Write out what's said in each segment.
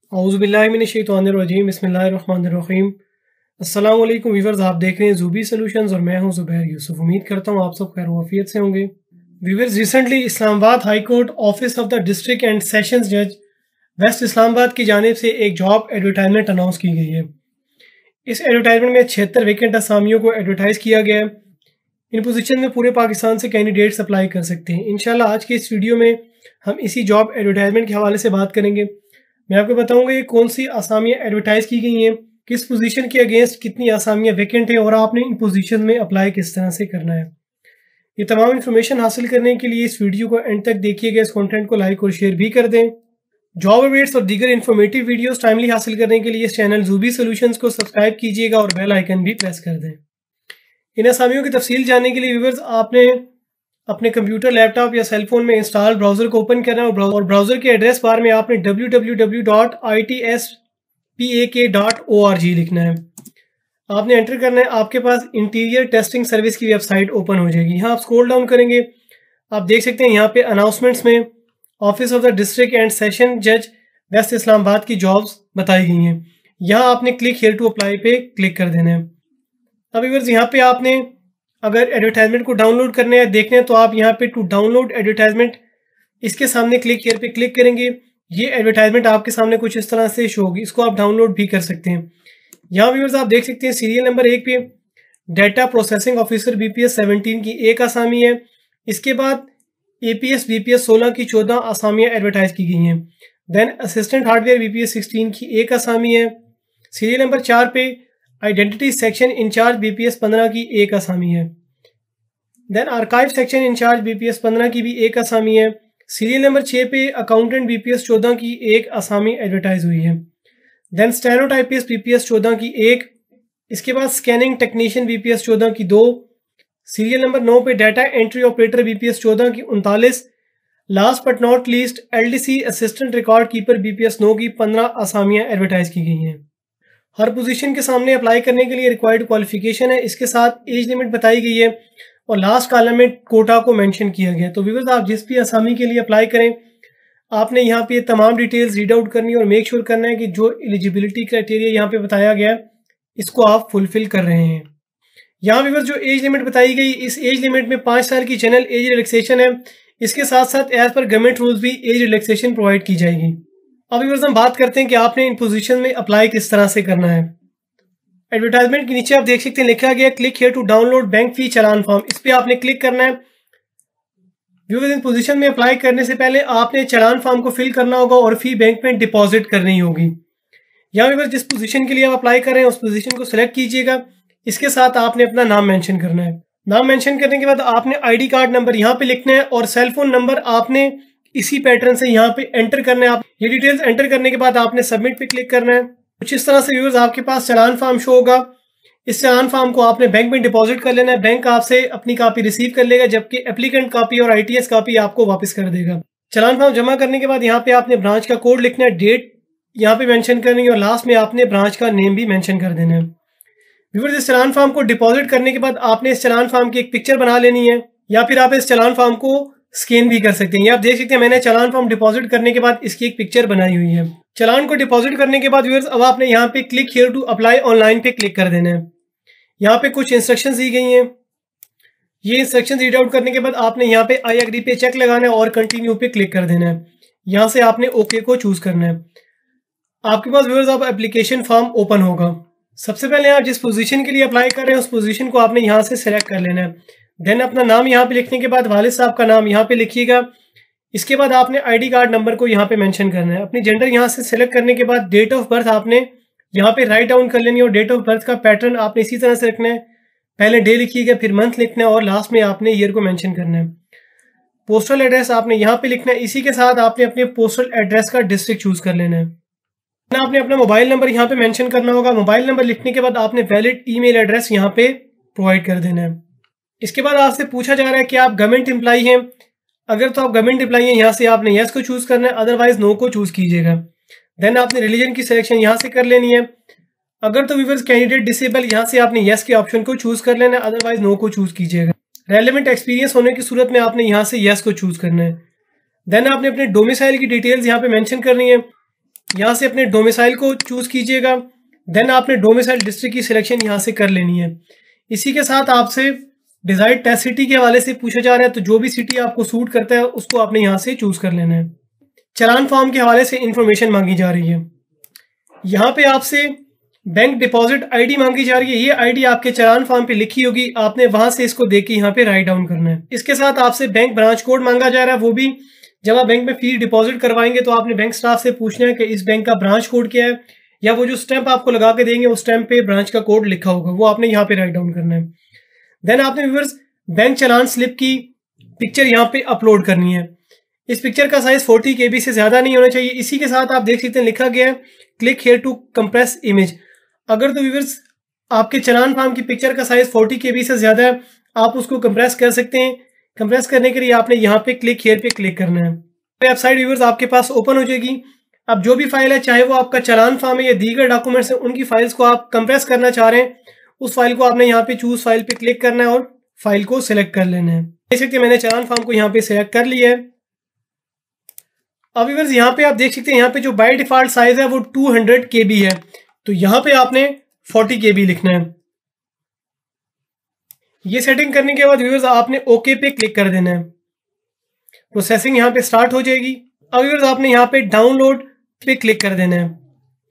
औज़ुबिल्लाहिमिनश्शैतानिर्रजीम बिस्मिल्लाहिर्रहमानिर्रहीम। अस्सलाम वालेकुम व्यूअर्स, आप देख रहे हैं ज़ूबी सॉल्यूशंस और मैं हूं ज़ुबैर यूसुफ। उम्मीद करता हूं आप सब खैर वाफियत से होंगे। Viewers, recently Islamabad high court office of the district and sessions जज वेस्ट इस्लामाबाद की जानिब से एक जॉब एडवर्टाइजमेंट अनाउंस की गई है। इस एडवर्टाइजमेंट में 76 वैकेंट असामियों को एडवर्टाइज़ किया गया है। इन पोजीशन में पूरे पाकिस्तान से कैंडिडेट्स अप्लाई कर सकते हैं। इंशाल्लाह आज के इस वीडियो में हम इसी जॉब एडवर्टाइजमेंट के हवाले से बात करेंगे। मैं आपको बताऊंगा ये कौन सी असामियाँ एडवर्टाइज़ की गई हैं, किस पोजीशन के अगेंस्ट कितनी असामियाँ वैकेंट हैं और आपने इन पोजीशन में अप्लाई किस तरह से करना है। ये तमाम इन्फॉर्मेशन हासिल करने के लिए इस वीडियो को एंड तक देखिएगा। इस कंटेंट को लाइक और शेयर भी कर दें। जॉब अपडेट्स और दीगर इन्फॉर्मेटिव वीडियोस टाइमली हासिल करने के लिए इस चैनल ज़ूबी सॉल्यूशंस को सब्सक्राइब कीजिएगा और बेल आइकन भी प्रेस कर दें। इन असामियों की तफसील जानने के लिए व्यूअर्स आपने अपने कंप्यूटर, लैपटॉप या सेलफोन में इंस्टॉल ब्राउज़र को ओपन करना है और ब्राउज़र के एड्रेस बार में आपने www.itspak.org लिखना है। आपने एंटर करना है, आपके पास इंटीरियर टेस्टिंग सर्विस की वेबसाइट ओपन हो जाएगी। यहाँ आप स्क्रॉल डाउन करेंगे, आप देख सकते हैं यहाँ पे अनाउंसमेंट्स में office of the district and session जज वेस्ट इस्लामाबाद की जॉब्स बताई गई हैं। यहाँ आपने क्लिक हियर टू अप्लाई पे क्लिक कर देना है। अब व्यूअर्स, यहाँ पे आपने अगर एडवर्टाइजमेंट को डाउनलोड करने या देखने हैं तो आप यहाँ पे टू डाउनलोड एडवर्टाइजमेंट इसके सामने क्लिक हियर पे क्लिक करेंगे। ये एडवर्टाइजमेंट आपके सामने कुछ इस तरह से शो होगी। इसको आप डाउनलोड भी कर सकते हैं। यहाँ व्यूअर्स आप देख सकते हैं सीरियल नंबर 1 पे डाटा प्रोसेसिंग ऑफिसर BPS 17 की एक आसामी है। इसके बाद APS BPS 16 की 14 आसामियाँ एडवर्टाइज की गई हैं। देन असिस्टेंट हार्डवेयर BPS 16 की एक आसामी है। सीरियल नंबर 4 पे आइडेंटिटी सेक्शन इंचार्ज BPS 15 की एक आसामी है। Then archive section incharge BPS 15 की भी एक आसामी है। सीरियल नंबर 6 पे अकाउंटेंट BPS 14 की एक आसामी एडवर्टाइज हुई है। देन स्टेनोटाइपिस्ट BPS 14 की एक। इसके बाद स्कैनिंग टेक्नीशियन BPS 14 की 2। सीरियल नंबर 9 पे डाटा एंट्री ऑपरेटर BPS 14 की 39। Last but not least LDC assistant record keeper BPS 9 की 15 आसामियाँ एडवर्टाइज की गई हैं। हर पोजीशन के सामने अप्लाई करने के लिए रिक्वायर्ड क्वालिफिकेशन है, इसके साथ एज लिमिट बताई गई है और लास्ट कॉलम में कोटा को मेंशन किया गया है। तो व्यूअर्स, आप जिस भी आसामी के लिए अप्लाई करें आपने यहाँ पे तमाम डिटेल्स रीड आउट करनी है और मेक श्योर करना है कि जो एलिजिबिलिटी क्राइटेरिया यहाँ पे बताया गया है इसको आप फुलफिल कर रहे हैं। यहाँ व्यूअर्स जो एज लिमिट बताई गई, इस एज लिमिट में 5 साल की जनरल एज रिलैक्सेशन है। इसके साथ साथ एज पर गवर्नमेंट रूल्स भी एज रिलैक्सेशन प्रोवाइड की जाएगी। अब व्यूअर्स हम बात करते हैं कि आपने इन पोजीशन में अप्लाई किस तरह से करना है। एडवर्टाइजमेंट के नीचे आप देख सकते हैं लिखा गया click here to download bank fee चालान फॉर्म। इस पर आपने क्लिक करना है। व्यूअर्स, इन पोजीशन में अप्लाई करने से पहले आपने चालान फॉर्म को फिल करना होगा और फी बैंक में डिपॉजिट करनी होगी। यहाँ व्यूअर्स जिस पोजीशन के लिए आप अप्लाई कर रहे हैं उस पोजीशन को सिलेक्ट कीजिएगा। इसके साथ आपने अपना नाम मेंशन करना है। नाम मेंशन करने के बाद आपने ID कार्ड नंबर यहाँ पे लिखना है और सेलफोन नंबर आपने इसी पैटर्न से यहाँ पे एंटर करना है। आप ये डिटेल्स एंटर करने के बाद आपने सबमिट पे क्लिक करना है। कुछ इस तरह से व्यूअर्स आपके पास चालान फॉर्म शो होगा। इस चालान फॉर्म को आपने बैंक में डिपॉजिट कर लेना है। बैंक आपसे अपनी कॉपी रिसीव कर लेगा, जबकि एप्लीकेंट कॉपी और ITS कॉपी आपको वापस कर देगा। चालान फॉर्म जमा करने के बाद यहाँ पे आपने ब्रांच का कोड लिखना है, डेट यहाँ पे मेंशन करनी है और लास्ट में आपने ब्रांच का नेम भी मेंशन कर देना है। व्यूअर्स, इस चालान फॉर्म को डिपॉजिट करने के बाद आपने इस चालान फॉर्म की एक पिक्चर बना लेनी है या फिर आप इस चालान फॉर्म को स्कैन भी कर सकते हैं। ये आप देख सकते हैं मैंने चालान फॉर्म डिपॉजिट करने के बाद इसकी एक पिक्चर बनाई हुई है। चालान को डिपॉजिट करने के बाद व्यूअर्स अब आपने यहाँ पे click here to apply online पे क्लिक कर देना है। यहाँ पे कुछ इंस्ट्रक्शंस दी गई हैं। ये इंस्ट्रक्शंस रीड आउट करने के बाद आपने यहाँ पे आई एग्री पे चेक लगाना है और कंटिन्यू पे क्लिक कर देना है। यहाँ से आपने ओके को चूज करना है। आपके पास व्यूअर्स अब एप्लीकेशन फॉर्म ओपन होगा। सबसे पहले आप जिस पोजीशन के लिए अप्लाई कर रहे हैं उस पोजीशन को आपने यहाँ से सिलेक्ट कर लेना है। देन अपना नाम यहाँ पे लिखने के बाद वालिद साहब का नाम यहाँ पे लिखिएगा। इसके बाद आपने ID कार्ड नंबर को यहाँ पे मेंशन करना है। अपनी जेंडर यहाँ से सिलेक्ट करने के बाद डेट ऑफ बर्थ आपने यहाँ पे राइट डाउन कर लेनी है और डेट ऑफ बर्थ का पैटर्न आपने इसी तरह से रखना है। पहले डे लिखिएगा, फिर मंथ लिखना है और लास्ट में आपने ईयर को मेंशन करना है। पोस्टल एड्रेस आपने यहाँ पे लिखना है। इसी के साथ आपने अपने पोस्टल एड्रेस का डिस्ट्रिक्ट चूज कर लेना है। आपने अपना मोबाइल नंबर यहाँ पे मेंशन करना होगा। मोबाइल नंबर लिखने के बाद आपने वैलिड ईमेल एड्रेस यहाँ पे प्रोवाइड कर देना है। इसके बाद आपसे पूछा जा रहा है कि आप गवर्नमेंट एम्प्लॉई हैं। अगर तो आप गवर्नमेंट एम्प्लॉई हैं यहाँ से आपने यस को चूज करना है, अदरवाइज नो को चूज कीजिएगा। देन आपने रिलीजन की सिलेक्शन यहाँ से कर लेनी है। अगर तो व्यूअर्स कैंडिडेट डिसेबल, यहाँ से आपने यस के ऑप्शन को चूज कर लेना है, अदरवाइज नो को चूज कीजिएगा। रेलेवेंट एक्सपीरियंस होने की सूरत में आपने यहाँ से यस को चूज करना है। देन आपने अपने डोमिसाइल की डिटेल्स यहाँ पे मेंशन करनी है। यहाँ से अपने डोमिसाइल को चूज कीजिएगा। देन आपने डोमिसाइल डिस्ट्रिक्ट की सिलेक्शन यहाँ से कर लेनी है। इसी के साथ आपसे डिजायर्ड टेस्ट सिटी के हवाले से पूछा जा रहा है, तो जो भी सिटी आपको सूट करता है उसको आपने यहाँ से चूज कर लेना है। चालान फॉर्म के हवाले से इंफॉर्मेशन मांगी जा रही है। यहाँ पे आपसे बैंक डिपॉजिट आईडी मांगी जा रही है। ये आईडी आपके चालान फॉर्म पे लिखी होगी, आपने वहां से इसको देख के यहाँ पे राइट डाउन करना है। इसके साथ आपसे बैंक ब्रांच कोड मांगा जा रहा है, वो भी जब आप बैंक में फीस डिपॉजिट करवाएंगे तो आपने बैंक स्टाफ से पूछना है कि इस बैंक का ब्रांच कोड क्या है, या वो जो स्टैंप आपको लगा के देंगे उस स्टैंप पे ब्रांच का कोड लिखा होगा, वो आपने यहाँ पे राइट डाउन करना है। देन आपने व्यूअर्स बैंक चालान स्लिप की पिक्चर यहाँ पे अपलोड करनी है। इस पिक्चर का साइज 40 KB से ज्यादा नहीं होना चाहिए। इसी के साथ आप देख सकते हैं लिखा गया है click here to compress image. अगर तो व्यूअर्स आपके चालान फॉर्म की पिक्चर का साइज 40 KB से ज्यादा है, आप उसको कंप्रेस कर सकते हैं। कंप्रेस करने के लिए आपने यहाँ पे क्लिक हियर पे क्लिक करना है। वेबसाइट व्यूअर्स आपके पास ओपन हो जाएगी। अब जो भी फाइल है, चाहे वो आपका चालान फॉर्म है या दीगर डॉक्यूमेंट्स है, उनकी फाइल्स को आप कंप्रेस करना चाह रहे हैं, उस फाइल को आपने यहाँ पे चूज फाइल पे क्लिक करना है और फाइल को सिलेक्ट कर लेना है। देख सकते हैं मैंने चालान फॉर्म को यहाँ पे सिलेक्ट कर लिया है। अब व्यूअर्स यहाँ पे आप देख सकते हैं यहाँ पे जो बाय डिफॉल्ट साइज है वो 200 KB है, तो यहाँ पे आपने 40 KB लिखना है। ये सेटिंग करने के बाद व्यूअर्स आपने ओके पे क्लिक कर देना है। प्रोसेसिंग यहाँ पे स्टार्ट हो जाएगी। अब व्यूअर्स आपने यहाँ पे डाउनलोड पे क्लिक कर देना है।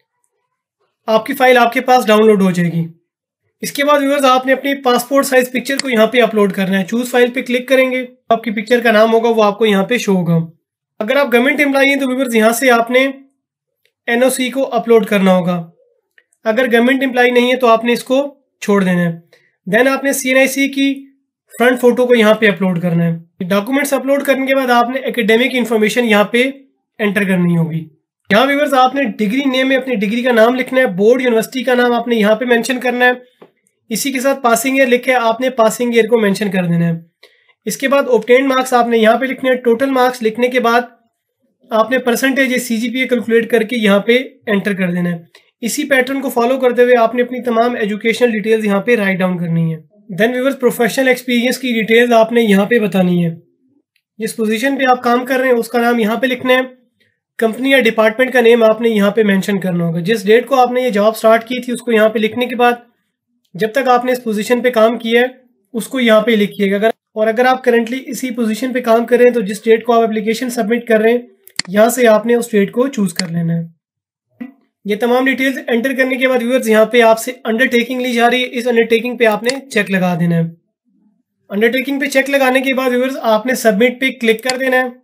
आपकी फाइल आपके पास डाउनलोड हो जाएगी। इसके बाद व्यूअर्स आपने अपनी पासपोर्ट साइज पिक्चर को यहाँ पे अपलोड करना है। चूज फाइल पे क्लिक करेंगे, आपकी पिक्चर का नाम होगा वो आपको यहाँ पे शो होगा। अगर आप गवर्नमेंट एम्प्लॉई हैं तो व्यूअर्स यहाँ से आपने NOC को अपलोड करना होगा। अगर गवर्नमेंट एम्प्लॉई नहीं है तो आपने इसको छोड़ देना है। देन आपने CNIC की फ्रंट फोटो को यहाँ पे अपलोड करना है। डॉक्यूमेंट्स अपलोड करने के बाद आपने एकेडमिक इन्फॉर्मेशन यहाँ पे एंटर करनी होगी। यहाँ व्यूअर्स आपने डिग्री नेम में अपनी डिग्री का नाम लिखना है। बोर्ड यूनिवर्सिटी का नाम आपने यहाँ पे मेंशन करना है। इसी के साथ पासिंग ईयर लिख के आपने पासिंग ईयर को मेंशन कर देना है। इसके बाद ऑब्टेन्ड मार्क्स आपने यहाँ पे लिखने हैं। टोटल मार्क्स लिखने के बाद आपने परसेंटेज या CGPA कैलकुलेट करके यहाँ पे एंटर कर देना है। इसी पैटर्न को फॉलो करते हुए आपने अपनी तमाम एजुकेशनल डिटेल्स यहाँ पे राइट डाउन करनी है। देन व्यूअर्स प्रोफेशनल एक्सपीरियंस की डिटेल्स आपने यहाँ पे बतानी है। जिस पोजीशन पे आप काम कर रहे हैं उसका नाम यहाँ पे लिखना है। कंपनी या डिपार्टमेंट का नेम आपने यहाँ पे मेंशन करना होगा। जिस डेट को आपने ये जॉब स्टार्ट की थी उसको यहाँ पे लिखने के बाद जब तक आपने इस पोजीशन पे काम किया है उसको यहाँ पे लिखिएगा। अगर आप करंटली इसी पोजीशन पे काम कर रहे हैं तो जिस डेट को आप एप्लीकेशन सबमिट कर रहे हैं यहाँ से आपने उस डेट को चूज कर लेना है। ये तमाम डिटेल्स एंटर करने के बाद व्यूअर्स यहाँ पे आपसे अंडरटेकिंग ली जा रही है। इस अंडरटेकिंग पे आपने चेक लगा देना है। अंडरटेकिंग पे चेक लगाने के बाद व्यूअर्स आपने सबमिट पे क्लिक कर देना है।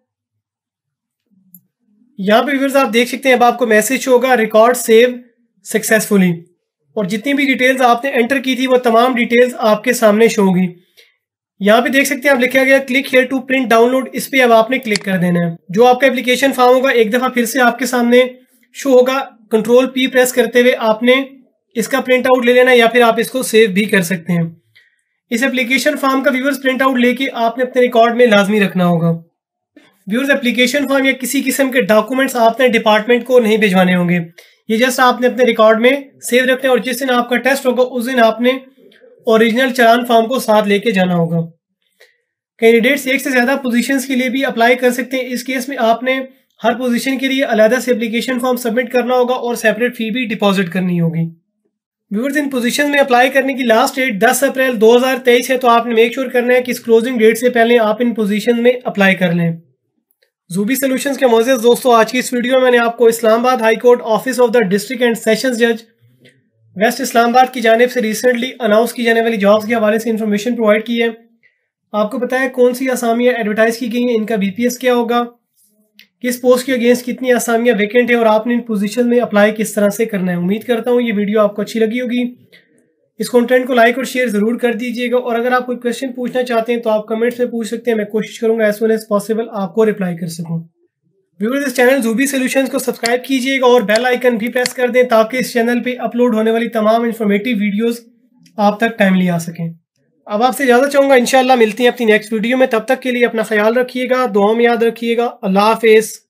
यहाँ पे व्यूअर्स आप देख सकते हैं अब आपको मैसेज होगा रिकॉर्ड सेव सक्सेसफुली, और जितनी भी डिटेल्स आपने एंटर की थी वो तमाम डिटेल्स आपके सामने शो होगी। यहाँ पे देख सकते हैं आप लिखा गया click here to print download, इस पे अब आपने क्लिक कर देना है। जो आपका एप्लीकेशन फॉर्म होगा एक दफा फिर से आपके सामने शो होगा। कंट्रोल P प्रेस करते हुए आपने इसका प्रिंट आउट ले लेना है या फिर आप इसको सेव भी कर सकते हैं। इस एप्लीकेशन फॉर्म का व्यूअर्स प्रिंट आउट लेके आपने अपने रिकॉर्ड में लाजमी रखना होगा। व्यूअर्स एप्लीकेशन फॉर्म या किसी किस्म के डॉक्यूमेंट्स आपने डिपार्टमेंट को नहीं भिजवाने होंगे, ये जस्ट आपने अपने रिकॉर्ड में सेव रखना है। और जिस दिन आपका टेस्ट होगा उस दिन आपने ओरिजिनल चालान फॉर्म को साथ लेके जाना होगा। कैंडिडेट्स एक से ज्यादा पोजीशंस के लिए भी अप्लाई कर सकते हैं। इस केस में आपने हर पोजीशन के लिए अलग से एप्लीकेशन फॉर्म सबमिट करना होगा और सेपरेट फी भी डिपॉजिट करनी होगी। व्यूअर्स इन पोजीशन में अप्लाई करने की लास्ट डेट 10 अप्रैल 2023 है, तो आपने मेक श्योर करना है कि इस क्लोजिंग डेट से पहले आप इन पोजीशन में अप्लाई कर लें। ज़ूबी सॉल्यूशंस के मोअज़्ज़ज़ दोस्तों, आज की इस वीडियो में मैंने आपको Islamabad high court office of the district and sessions जज वेस्ट इस्लामाबाद की जानिब से रिसेंटली अनाउंस की जाने वाली जॉब्स के हवाले से इंफॉर्मेशन प्रोवाइड की है। आपको बताया कौन सी असामियाँ एडवर्टाइज की गई हैं, इनका BPS क्या होगा, किस पोस्ट के अगेंस्ट कितनी असामियाँ वैकेंट है और आपने इन पोजीशन में अप्लाई किस तरह से करना है। उम्मीद करता हूँ ये वीडियो आपको अच्छी लगी होगी। इस कंटेंट को लाइक और शेयर जरूर कर दीजिएगा, और अगर आप कोई क्वेश्चन पूछना चाहते हैं तो आप कमेंट्स में पूछ सकते हैं। मैं कोशिश करूंगा एज सुन एज पॉसिबल आपको रिप्लाई कर सकूं। व्यूअर्स इस चैनल ज़ूबी सॉल्यूशंस को सब्सक्राइब कीजिएगा और बेल आइकन भी प्रेस कर दें ताकि इस चैनल पे अपलोड होने वाली तमाम इंफॉर्मेटिव वीडियोस आप तक टाइमली आ सकें। अब आपसे इजाजत चाहूँगा, इंशाल्लाह मिलती हैं अपनी नेक्स्ट वीडियो में। तब तक के लिए अपना ख्याल रखिएगा, दुआ में याद रखिएगा। अल्लाह हाफिज़।